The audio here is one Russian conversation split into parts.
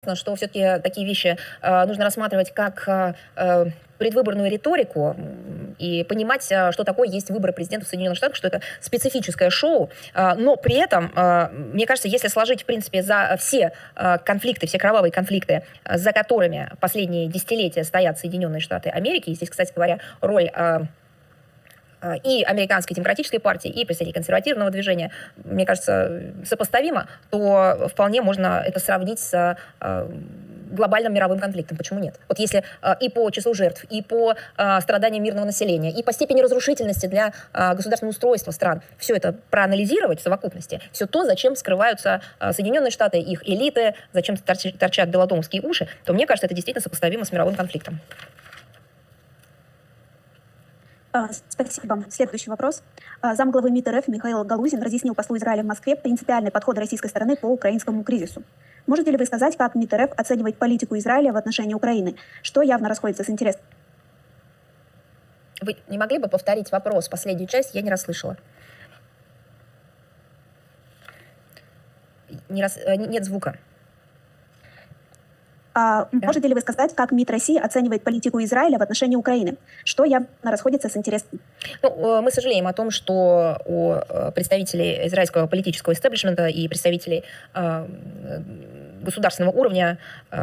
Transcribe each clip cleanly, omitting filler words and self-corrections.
согласна, что все-таки такие вещи нужно рассматривать как предвыборную риторику и понимать, что такое есть выборы президента в Соединенных Штатах, что это специфическое шоу. Но при этом, мне кажется, если сложить, в принципе, за все конфликты, все кровавые конфликты, за которыми последние десятилетия стоят Соединенные Штаты Америки, и здесь, кстати говоря, роль и Американской демократической партии, и представителей консервативного движения, мне кажется, сопоставимо, то вполне можно это сравнить с глобальным мировым конфликтом. Почему нет? Вот если и по числу жертв, и по страданиям мирного населения, и по степени разрушительности для государственного устройства стран, все это проанализировать в совокупности, все то, зачем скрываются Соединенные Штаты, их элиты, зачем торчат белодомовские уши, то мне кажется, это действительно сопоставимо с мировым конфликтом. Спасибо. Следующий вопрос. Замглавы МИД РФ Михаил Галузин разъяснил послу Израиля в Москве принципиальный подход российской стороны по украинскому кризису. Можете ли вы сказать, как МИД РФ оценивает политику Израиля в отношении Украины, что явно расходится с интересами? Вы не могли бы повторить вопрос? Последнюю часть я не расслышала. Нет звука. Можете ли вы сказать, как МИД России оценивает политику Израиля в отношении Украины, что явно расходится с интересами? Ну, мы сожалеем о том, что у представителей израильского политического истеблишмента и представителей государственного уровня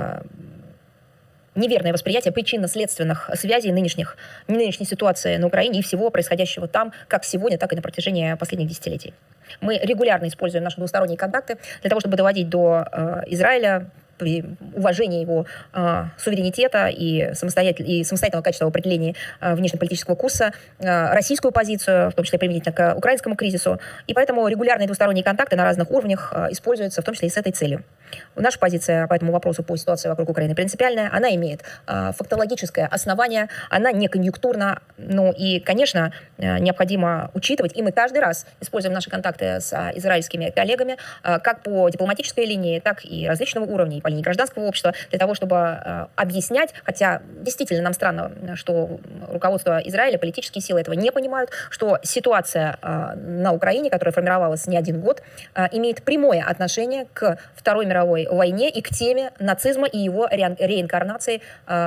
неверное восприятие причинно-следственных связей нынешней ситуации на Украине и всего происходящего там, как сегодня, так и на протяжении последних десятилетий. Мы регулярно используем наши двусторонние контакты для того, чтобы доводить до Израиля уважение его суверенитета и самостоятельного качества определения внешнеполитического курса, российскую позицию, в том числе применительно к украинскому кризису. И поэтому регулярные двусторонние контакты на разных уровнях используются, в том числе и с этой целью. Наша позиция по этому вопросу, по ситуации вокруг Украины принципиальная. Она имеет фактологическое основание, она не конъюнктурна. Ну и, конечно, необходимо учитывать, и мы каждый раз используем наши контакты с израильскими коллегами, как по дипломатической линии, так и различного уровня, по линии гражданского общества, для того, чтобы объяснять, хотя действительно нам странно, что руководство Израиля, политические силы этого не понимают, что ситуация на Украине, которая формировалась не один год, имеет прямое отношение к Второй мировой войне и к теме нацизма и его реинкарнации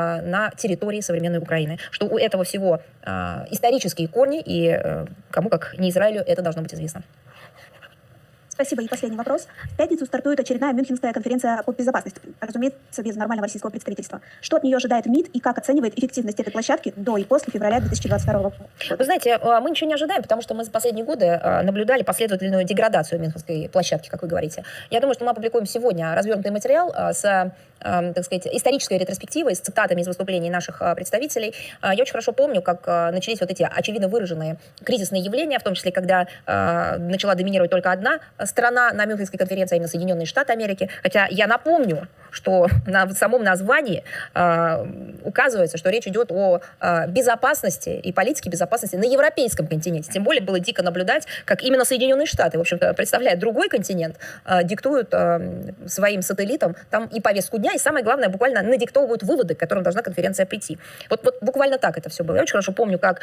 на территории современной Украины. Что у этого всего исторические корни, и кому как не Израилю это должно быть известно. Спасибо. И последний вопрос. В пятницу стартует очередная Мюнхенская конференция по безопасности. Разумеется, без нормального российского представительства. Что от нее ожидает МИД и как оценивает эффективность этой площадки до и после февраля 2022 года? Вы знаете, мы ничего не ожидаем, потому что мы за последние годы наблюдали последовательную деградацию Мюнхенской площадки, как вы говорите. Я думаю, что мы опубликуем сегодня развернутый материал с, так сказать, исторической ретроспективой, с цитатами из выступлений наших представителей. Я очень хорошо помню, как начались вот эти очевидно выраженные кризисные явления, в том числе, когда начала доминировать только одна страна на Мюнхенской конференции, а именно Соединенные Штаты Америки. Хотя я напомню, что на самом названии указывается, что речь идет о безопасности и политике безопасности на европейском континенте. Тем более было дико наблюдать, как именно Соединенные Штаты, в общем-то, представляя другой континент, диктуют своим сателлитам там и повестку дня, и самое главное, буквально надиктовывают выводы, к которым должна конференция прийти. Вот буквально так это все было. Я очень хорошо помню, как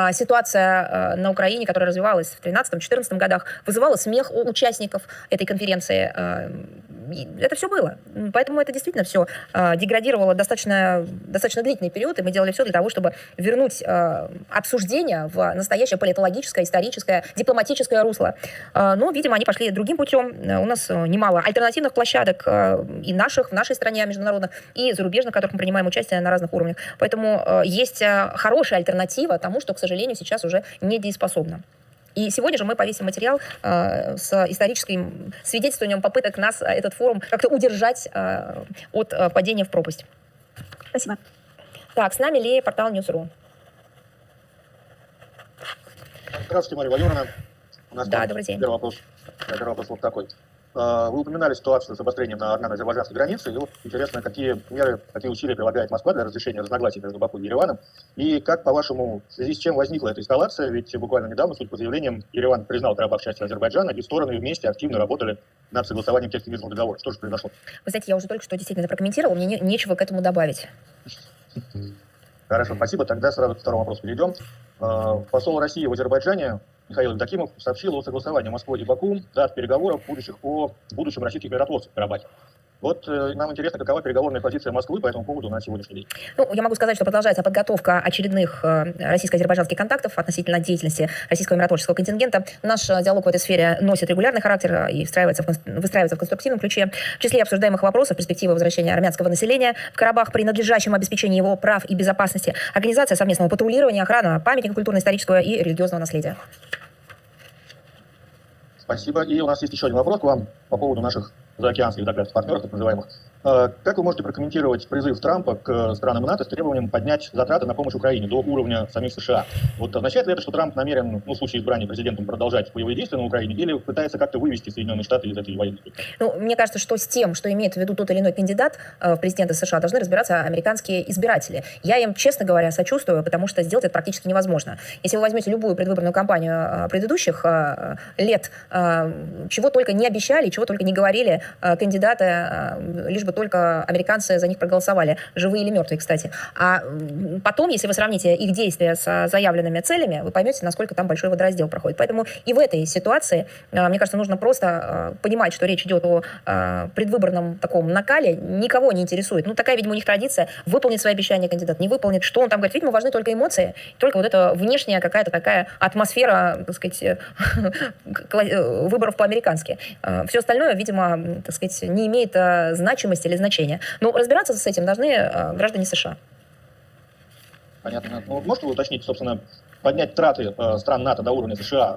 ситуация на Украине, которая развивалась в 2013-2014 годах, вызывала смех у участников этой конференции. Это все было. Поэтому это действительно все деградировало достаточно длительный период, и мы делали все для того, чтобы вернуть обсуждение в настоящее политологическое, историческое, дипломатическое русло. Но, видимо, они пошли другим путем. У нас немало альтернативных площадок и наших, в нашей стране, международных, и зарубежных, в которых мы принимаем участие на разных уровнях. Поэтому есть хорошая альтернатива тому, что, к сожалению, сейчас уже недееспособно. И сегодня же мы повесим материал с историческим свидетельствованием попыток нас, этот форум, как-то удержать от падения в пропасть. Спасибо. Так, с нами Лея, портал News.ru. Здравствуйте, Мария Владимировна. У нас добрый день. Первый вопрос вот такой. Вы упоминали ситуацию с обострением на армяно-азербайджанской границе. И вот интересно, какие меры, какие усилия прилагает Москва для разрешения разногласий между Баку и Ереваном? И как, по-вашему, в связи с чем возникла эта эскалация? Ведь буквально недавно, судя по заявлениям, Ереван признал Карабах частью Азербайджана, и стороны вместе активно работали над согласованием текста мирного договора. Что же произошло? Вы знаете, я уже только что действительно это прокомментировала, мне нечего к этому добавить. Хорошо, спасибо. Тогда сразу к второму вопросу перейдем. Посол России в Азербайджане Михаил Евдокимов сообщил о согласовании Москвы и Баку дат переговоров будущих о будущем российских миротворцев в Карабахе. Вот нам интересно, какова переговорная позиция Москвы по этому поводу на сегодняшний день. Ну, я могу сказать, что продолжается подготовка очередных российско-азербайджанских контактов относительно деятельности российского миротворческого контингента. Наш диалог в этой сфере носит регулярный характер и выстраивается в конструктивном ключе. В числе обсуждаемых вопросов перспективы возвращения армянского населения в Карабах при надлежащем обеспечении его прав и безопасности, организация совместного патрулирования, охрана памятников культурно-исторического и религиозного наследия. Спасибо. И у нас есть еще один вопрос к вам по поводу наших заокеанских партнеров, так называемых. Как вы можете прокомментировать призыв Трампа к странам НАТО с требованием поднять затраты на помощь Украине до уровня самих США? Вот означает ли это, что Трамп намерен, в случае избрания президентом, продолжать боевые действия на Украине, или пытается как-то вывести Соединенные Штаты из этой войны? Ну, мне кажется, что с тем, что имеет в виду тот или иной кандидат в президенты США, должны разбираться американские избиратели. Я им, честно говоря, сочувствую, потому что сделать это практически невозможно. Если вы возьмете любую предвыборную кампанию предыдущих лет, чего только не обещали, чего только не говорили кандидаты, лишь бы только американцы за них проголосовали, живые или мертвые, кстати. А потом, если вы сравните их действия с заявленными целями, вы поймете, насколько там большой водораздел проходит. Поэтому и в этой ситуации, мне кажется, нужно просто понимать, что речь идет о предвыборном таком накале, никого не интересует. Ну, такая, видимо, у них традиция выполнить свои обещания кандидат, не выполнит. Что он там говорит? Видимо, важны только эмоции, только вот эта внешняя какая-то такая атмосфера, так сказать, выборов по-американски. Все остальное, видимо, так сказать, не имеет значимости или значения. Но разбираться с этим должны граждане США. Понятно. Ну, можете вы уточнить, собственно, поднять траты стран НАТО до уровня США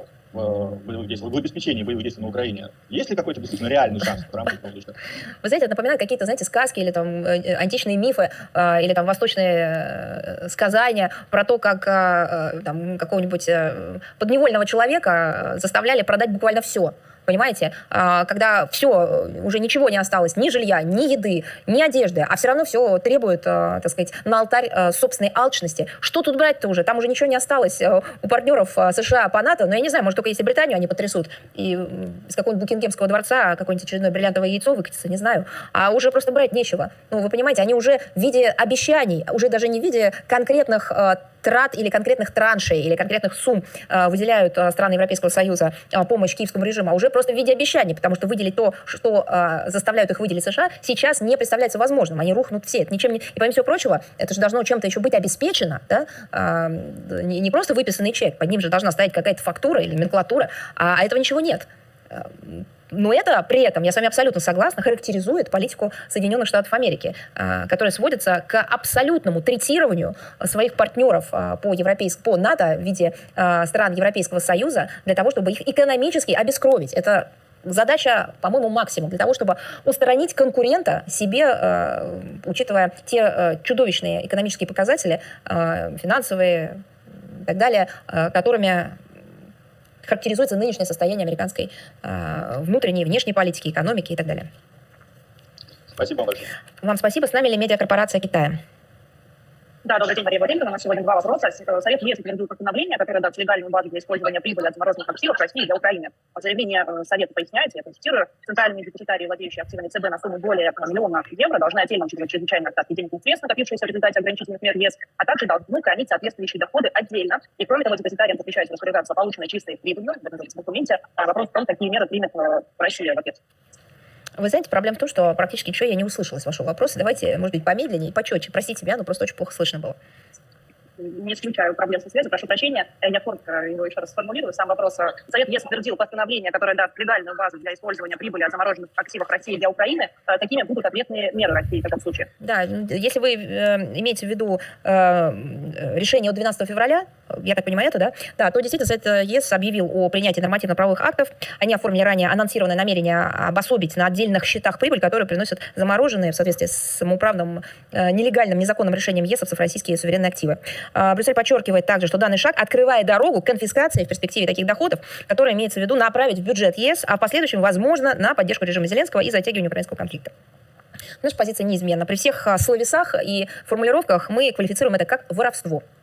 в обеспечении боевых действий на Украине? Есть ли какой-то действительно реальный шанс в рамках того, что... Вы знаете, это напоминает какие-то, знаете, сказки или там античные мифы, или там восточные сказания про то, как там какого-нибудь подневольного человека заставляли продать буквально все. Понимаете, когда все, уже ничего не осталось, ни жилья, ни еды, ни одежды, а все равно все требует, так сказать, на алтарь собственной алчности. Что тут брать-то уже? Там уже ничего не осталось у партнеров США по НАТО, но я не знаю, может, только если Британию они потрясут, и из какого-нибудь Букингемского дворца какое-нибудь очередное бриллиантовое яйцо выкатится, не знаю. А уже просто брать нечего. Ну, вы понимаете, они уже в виде обещаний, уже даже не в виде конкретных трат или конкретных траншей, или конкретных сумм выделяют страны Европейского Союза помощь киевскому режиму, а уже просто в виде обещаний, потому что выделить то, что заставляют их выделить США, сейчас не представляется возможным. Они рухнут все. Это ничем не... И помимо всего прочего, это же должно чем-то еще быть обеспечено, да? Не просто выписанный чек, под ним же должна стоять какая-то фактура или номенклатура, а этого ничего нет. Но это при этом, я с вами абсолютно согласна, характеризует политику Соединенных Штатов Америки, которая сводится к абсолютному третированию своих партнеров по НАТО в виде стран Европейского Союза для того, чтобы их экономически обескровить. Это задача, по-моему, максимум для того, чтобы устранить конкурента себе, учитывая те чудовищные экономические показатели, финансовые и так далее, которыми характеризуется нынешнее состояние американской внутренней и внешней политики, экономики и так далее. Спасибо вам большое. Вам спасибо. С нами медиакорпорация Китая. Да, добрый день, Мария Владимировна. У нас сегодня два вопроса. Совет ЕС утвердил постановление, которое даст легальную базу для использования прибыли от замороженных активов России для Украины. Заявление Совета поясняется, я цитирую: центральные депозитарии, владеющие активами ЦБ на сумму более $1 миллиона евро, должны отдельно учитывать чрезвычайные остатки денежных средств, накопившиеся в результате ограничительных мер ЕС, а также должны хранить соответствующие доходы отдельно. И кроме того, депозитариям запрещается распоряжаться полученной чистой прибылью. В документе вопрос в том, какие меры примет Россия в ответ. Вы знаете, проблема в том, что практически ничего я не услышала с вашего вопроса. Давайте, может быть, помедленнее и почетче. Простите меня, но просто очень плохо слышно было. Не исключаю проблем со связью, прошу прощения. Я коротко его еще раз сформулирую. Сам вопрос. Совет ЕС утвердил постановление, которое даст легальную базу для использования прибыли от замороженных активов России для Украины. Какими будут ответные меры России в этом случае? Да, если вы имеете в виду решение от 12 февраля, я так понимаю, это, да? Да, то действительно Совет ЕС объявил о принятии нормативно-правовых актов. Они оформили ранее анонсированное намерение обособить на отдельных счетах прибыль, которые приносят замороженные в соответствии с самоуправным нелегальным, незаконным решением ЕСовцев российские суверенные активы. Брюссель подчеркивает также, что данный шаг открывает дорогу к конфискации в перспективе таких доходов, которые имеется в виду направить в бюджет ЕС, а в последующем, возможно, на поддержку режима Зеленского и затягивание украинского конфликта. Наша позиция неизменна. При всех словесах и формулировках мы квалифицируем это как воровство.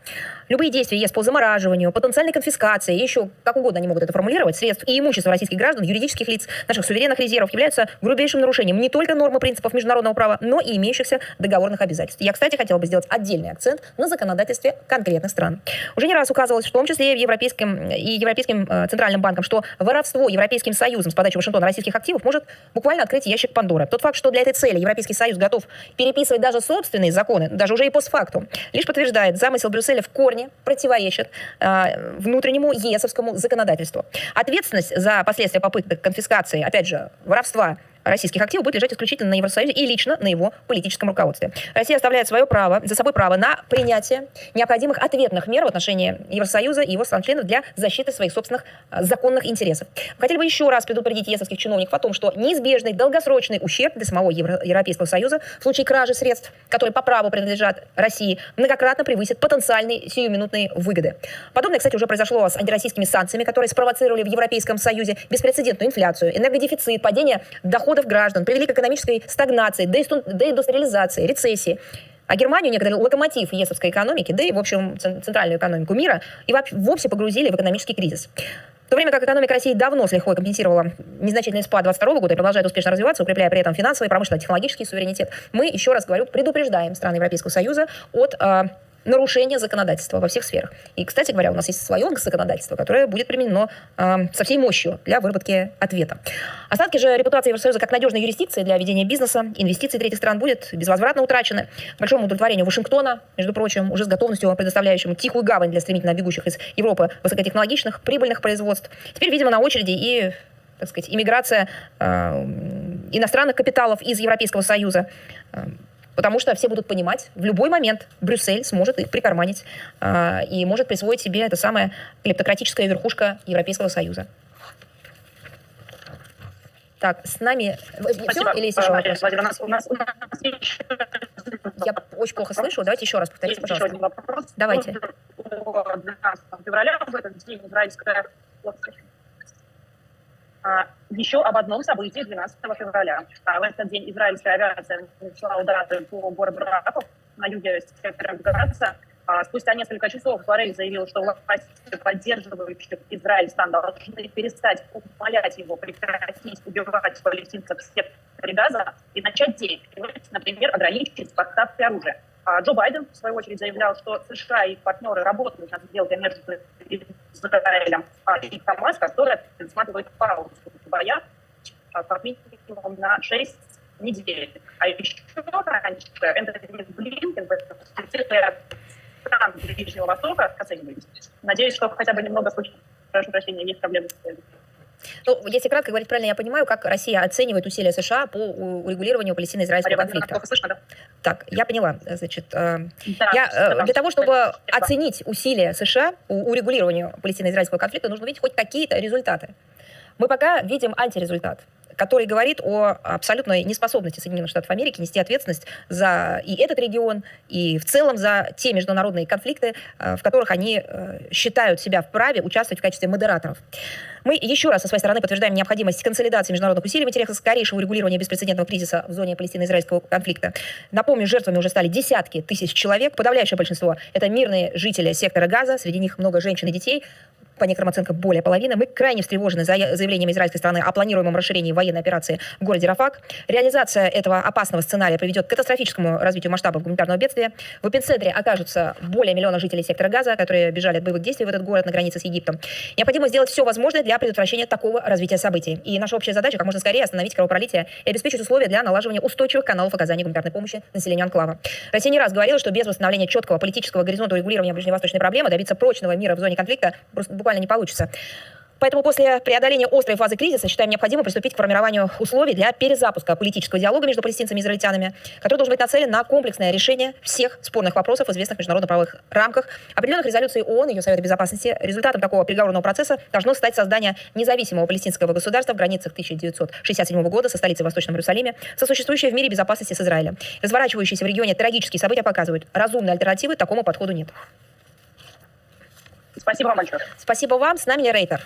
Любые действия ЕС по замораживанию, потенциальной конфискации, еще как угодно они могут это формулировать, средств и имущества российских граждан, юридических лиц, наших суверенных резервов являются грубейшим нарушением не только нормы принципов международного права, но и имеющихся договорных обязательств. Я, кстати, хотела бы сделать отдельный акцент на законодательстве конкретных стран. Уже не раз указывалось, в том числе и Европейским Центральным банком, что воровство Европейским Союзом с подачи Вашингтона российских активов может буквально открыть ящик Пандоры. Тот факт, что для этой цели Европейский Союз готов переписывать даже собственные законы, даже уже и постфактум, лишь подтверждает замысел Брюсселя в корне противоречит внутреннему ЕСовскому законодательству. Ответственность за последствия попыток конфискации, опять же, воровства российских активов будет лежать исключительно на Евросоюзе и лично на его политическом руководстве. Россия оставляет за собой право на принятие необходимых ответных мер в отношении Евросоюза и его стран-членов для защиты своих собственных законных интересов. Хотели бы еще раз предупредить ЕСовских чиновников о том, что неизбежный долгосрочный ущерб для самого Европейского Союза в случае кражи средств, которые по праву принадлежат России, многократно превысит потенциальные сиюминутные выгоды. Подобное, кстати, уже произошло с антироссийскими санкциями, которые спровоцировали в Европейском Союзе беспрецедентную инфляцию, энергодефицит, падение доходов граждан, привели к экономической стагнации, деиндустриализации, рецессии. А Германию, некоторый локомотив ЕСовской экономики, да и, в общем, центральную экономику мира, и вовсе погрузили в экономический кризис. В то время как экономика России давно с лихвой компенсировала незначительный спад 2022 года и продолжает успешно развиваться, укрепляя при этом финансовый, промышленный, технологический суверенитет, мы, еще раз говорю, предупреждаем страны Европейского Союза от нарушение законодательства во всех сферах. И, кстати говоря, у нас есть свое законодательство, которое будет применено со всей мощью для выработки ответа. Остатки же репутации Евросоюза как надежной юрисдикции для ведения бизнеса, инвестиций третьих стран будет безвозвратно утрачены. К большому удовлетворению Вашингтона, между прочим, уже с готовностью предоставляющему тихую гавань для стремительно бегущих из Европы высокотехнологичных, прибыльных производств. Теперь, видимо, на очереди и, так сказать, иммиграция иностранных капиталов из Европейского Союза. Потому что все будут понимать, в любой момент Брюссель сможет их прикарманить и может присвоить себе эта самая клептократическая верхушка Европейского Союза. Так, с нами... Все? Или есть еще вопрос? Я очень плохо слышу. Давайте еще раз повторите, пожалуйста. Еще один вопрос. Давайте. 12 февраля в этот день израильская... Еще об одном событии 12 февраля. В этот день израильская авиация начала удары по городу Рафах на юге сектора Газа. Спустя несколько часов Боррель заявил, что власти, поддерживающие Израиль, должны перестать умолять его прекратить убивать палестинцев в секторе Газа и начать действовать, например, ограничить поставки оружия. Джо Байден, в свою очередь, заявлял, что США и их партнеры работают над сделкой между Израилем и Хамас, которая предусматривает паузу в боях как минимум на 6 недель. А еще раньше Энтони Блинкен в стран Ближнего Востока оценивались. Надеюсь, что хотя бы немного случаев, прошу прощения, есть проблемы с этим. Ну, если кратко говорить, правильно я понимаю, как Россия оценивает усилия США по урегулированию Палестино-израильского конфликта. Слышно, да? Так, я поняла. Значит, для того, чтобы оценить усилия США по урегулированию Палестино-израильского конфликта, нужно видеть хоть какие-то результаты. Мы пока видим антирезультат, который говорит о абсолютной неспособности Соединенных Штатов Америки нести ответственность за и этот регион, и в целом за те международные конфликты, в которых они считают себя вправе участвовать в качестве модераторов. Мы еще раз со своей стороны подтверждаем необходимость консолидации международных усилий в интересах скорейшего урегулирования беспрецедентного кризиса в зоне Палестино-израильского конфликта. Напомню, жертвами уже стали десятки тысяч человек. Подавляющее большинство — это мирные жители сектора Газа, среди них много женщин и детей. По некоторым оценкам, более половины. Мы крайне встревожены заявлениями израильской стороны о планируемом расширении военной операции в городе Рафах. Реализация этого опасного сценария приведет к катастрофическому развитию масштабов гуманитарного бедствия. В эпицентре окажутся более миллиона жителей сектора Газа, которые бежали от боевых действий в этот город на границе с Египтом. Необходимо сделать все возможное для предотвращения такого развития событий. И наша общая задача — как можно скорее остановить кровопролитие и обеспечить условия для налаживания устойчивых каналов оказания гуманитарной помощи населению анклава. Россия не раз говорила, что без восстановления четкого политического горизонта урегулирования ближневосточной проблемы добиться прочного мира в зоне конфликта буквально не получится. Поэтому после преодоления острой фазы кризиса считаем необходимо приступить к формированию условий для перезапуска политического диалога между палестинцами и израильтянами, который должен быть нацелен на комплексное решение всех спорных вопросов в известных международно-правовых рамках, определенных резолюцией ООН и ее Совета Безопасности. Результатом такого переговорного процесса должно стать создание независимого палестинского государства в границах 1967 года со столицей в Восточном Иерусалиме, сосуществующей в мире безопасности с Израилем. Разворачивающиеся в регионе трагические события показывают, разумной альтернативы такому подходу нет. Спасибо вам большое. Спасибо вам. С нами Рейтер.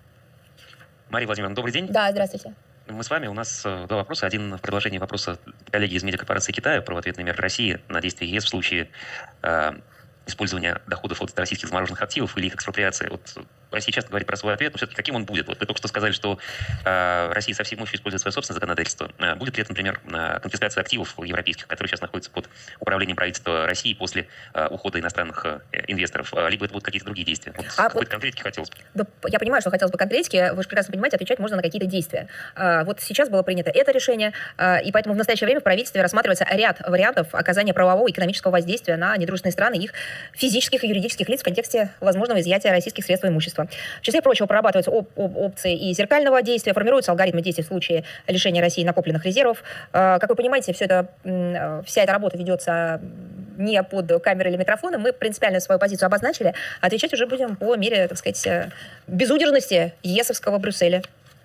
Мария Владимировна, добрый день. Да, здравствуйте. Мы с вами, у нас два вопроса. Один в продолжении вопроса коллеги из медиакорпорации Китая про ответные меры России на действия ЕС в случае использования доходов от российских замороженных активов или их экспроприации. Вот Россия часто говорит про свой ответ, но все-таки каким он будет? Вот вы только что сказали, что Россия со всей мощью использует свое собственное законодательство. Будет ли это, например, конфискация активов европейских, которые сейчас находятся под управлением правительства России после ухода иностранных инвесторов? Либо это будут какие-то другие действия? Вот какой-то конкретики хотелось бы. Да, я понимаю, что хотелось бы конкретики. Вы же прекрасно понимаете, отвечать можно на какие-то действия. Вот сейчас было принято это решение, и поэтому в настоящее время в правительстве рассматривается ряд вариантов оказания правового и экономического воздействия на недружественные страны и их физических и юридических лиц в контексте возможного изъятия российских средств и имущества. В числе прочего прорабатываются опции и зеркального действия, формируются алгоритмы действий в случае лишения России накопленных резервов. Как вы понимаете, вся эта работа ведется не под камерой или микрофоном. Мы принципиально свою позицию обозначили. Отвечать уже будем по мере, так сказать, безудержности ЕСовского Брюсселя.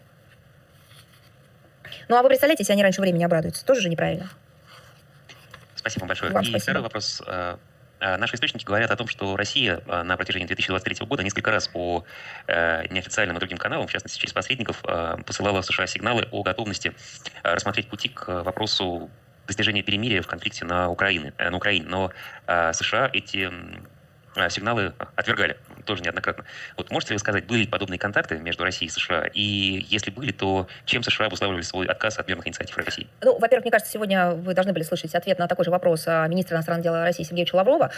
Ну, а вы представляете, если они раньше времени обрадуются? Тоже же неправильно. Спасибо большое. Вам и спасибо. Второй вопрос. Наши источники говорят о том, что Россия на протяжении 2023 года несколько раз по неофициальным и другим каналам, в частности через посредников, посылала в США сигналы о готовности рассмотреть пути к вопросу достижения перемирия в конфликте на Украине. Но США эти сигналы отвергали тоже неоднократно. Вот можете ли вы сказать, были ли подобные контакты между Россией и США? И если были, то чем США обуславливали свой отказ от мирных инициатив России? Ну, во-первых, мне кажется, сегодня вы должны были слышать ответ на такой же вопрос министра иностранных дел России Сергея Лаврова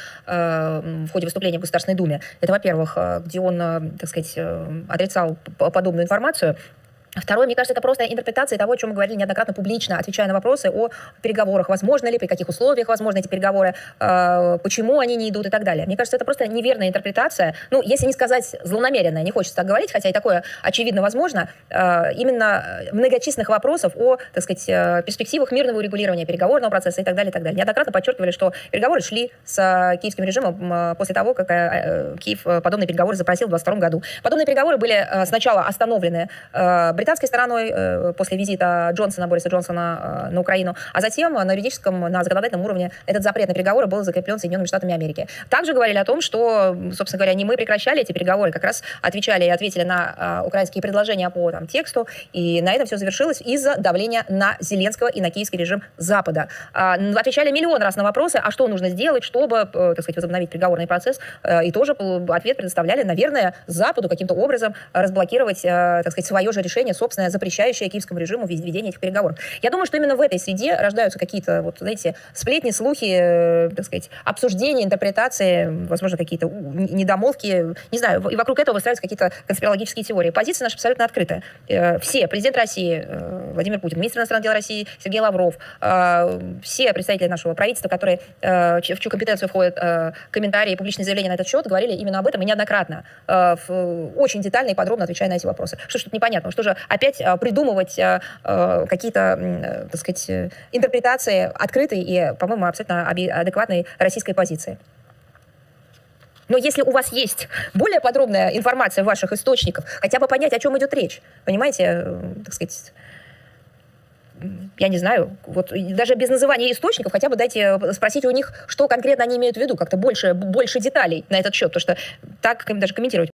в ходе выступления в Государственной Думе. Это, во-первых, где он, так сказать, отрицал подобную информацию. Второе, мне кажется, это просто интерпретация того, о чем мы говорили неоднократно публично, отвечая на вопросы о переговорах. Возможно ли, при каких условиях возможны эти переговоры, почему они не идут и так далее. Мне кажется, это просто неверная интерпретация. Ну, если не сказать злонамеренная, не хочется так говорить, хотя и такое очевидно возможно, именно многочисленных вопросов о, так сказать, перспективах мирного урегулирования переговорного процесса и так далее, и так далее. Неоднократно подчеркивали, что переговоры шли с киевским режимом после того, как Киев подобные переговоры запросил в 2022 году. Подобные переговоры были сначала остановлены британской стороной после визита Бориса Джонсона на Украину, а затем на юридическом, на законодательном уровне этот запрет на переговоры был закреплен Соединенными Штатами Америки. Также говорили о том, что, собственно говоря, не мы прекращали эти переговоры, как раз отвечали и ответили на украинские предложения по тексту, и на этом все завершилось из-за давления на Зеленского и на киевский режим Запада. Отвечали миллион раз на вопросы, а что нужно сделать, чтобы, так сказать, возобновить переговорный процесс, и тоже ответ предоставляли, наверное, Западу каким-то образом разблокировать, так сказать, свое же решение, собственное, запрещающее киевскому режиму ведение этих переговоров. Я думаю, что именно в этой среде рождаются какие-то, вот, знаете, сплетни, слухи, так сказать, обсуждения, интерпретации, возможно, какие-то недомолвки, не знаю, и вокруг этого выстраиваются какие-то конспирологические теории. Позиция наша абсолютно открытая. Все, президент России Владимир Путин, министр иностранных дел России Сергей Лавров, все представители нашего правительства, которые, в чью компетенцию входят комментарии и публичные заявления на этот счет, говорили именно об этом и неоднократно, очень детально и подробно отвечая на эти вопросы. Что ж тут непонятно? Что же опять придумывать какие-то, так сказать, интерпретации открытой и, по-моему, абсолютно адекватной российской позиции. Но если у вас есть более подробная информация в ваших источниках, хотя бы понять, о чем идет речь, понимаете, так сказать, я не знаю, вот даже без называния источников, хотя бы дайте спросить у них, что конкретно они имеют в виду, как-то больше деталей на этот счет, потому что так даже комментировать